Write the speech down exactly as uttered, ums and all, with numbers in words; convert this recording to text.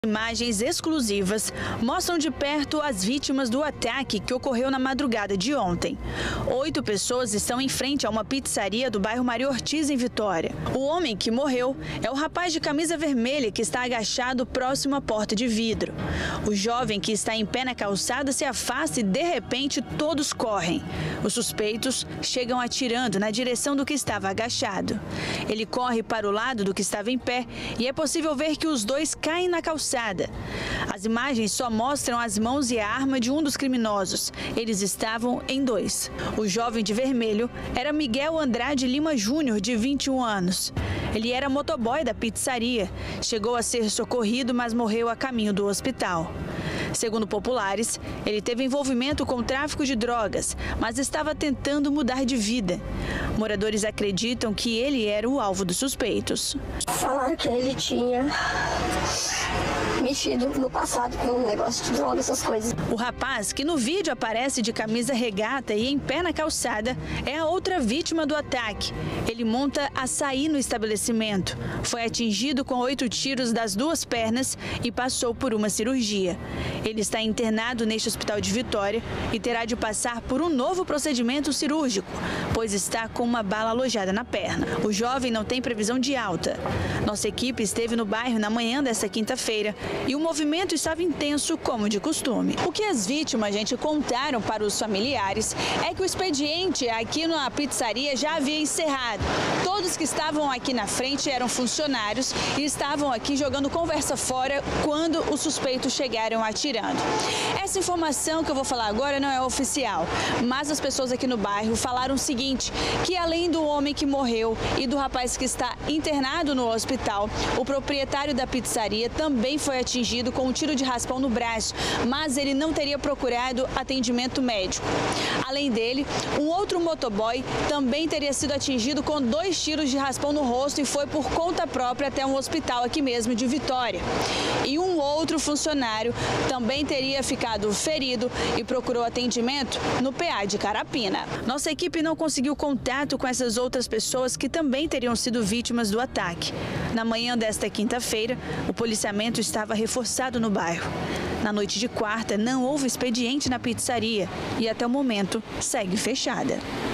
Imagens exclusivas mostram de perto as vítimas do ataque que ocorreu na madrugada de ontem. Oito pessoas estão em frente a uma pizzaria do bairro Maria Ortiz, em Vitória. O homem que morreu é o rapaz de camisa vermelha que está agachado próximo à porta de vidro. O jovem que está em pé na calçada se afasta e, de repente, todos correm. Os suspeitos chegam atirando na direção do que estava agachado. Ele corre para o lado do que estava em pé e é possível ver que os dois caem na calçada. As imagens só mostram as mãos e a arma de um dos criminosos. Eles estavam em dois. O jovem de vermelho era Miguel Andrade Lima Júnior, de vinte e um anos. Ele era motoboy da pizzaria. Chegou a ser socorrido, mas morreu a caminho do hospital. Segundo populares, ele teve envolvimento com o tráfico de drogas, mas estava tentando mudar de vida. Moradores acreditam que ele era o alvo dos suspeitos. Falaram que ele tinha mexido no passado com um negócio de droga, essas coisas. O rapaz, que no vídeo aparece de camisa regata e em pé na calçada, é a outra vítima do ataque. Ele monta açaí no estabelecimento. Foi atingido com oito tiros das duas pernas e passou por uma cirurgia. Ele está internado neste hospital de Vitória e terá de passar por um novo procedimento cirúrgico, pois está com uma bala alojada na perna. O jovem não tem previsão de alta. Nossa equipe esteve no bairro na manhã desta quinta-feira e o movimento estava intenso, como de costume. O que as vítimas, gente, contaram para os familiares é que o expediente aqui na pizzaria já havia encerrado. Todos que estavam aqui na frente eram funcionários e estavam aqui jogando conversa fora quando os suspeitos chegaram atirando. Essa informação que eu vou falar agora não é oficial, mas as pessoas aqui no bairro falaram o seguinte, que além do homem que morreu e do rapaz que está internado no hospital, o proprietário da pizzaria também foi atingido com um tiro de raspão no braço, mas ele não teria procurado atendimento médico. Além dele, um outro motoboy também teria sido atingido com dois tiros de raspão no rosto e foi por conta própria até um hospital aqui mesmo de Vitória. E um outro funcionário também teria ficado ferido e procurou atendimento no P A de Carapina. Nossa equipe não conseguiu contato com essas outras pessoas que também teriam sido vítimas do ataque. Na manhã desta quinta-feira, o policiamento estava reforçado no bairro. Na noite de quarta, não houve expediente na pizzaria e até o momento segue fechada.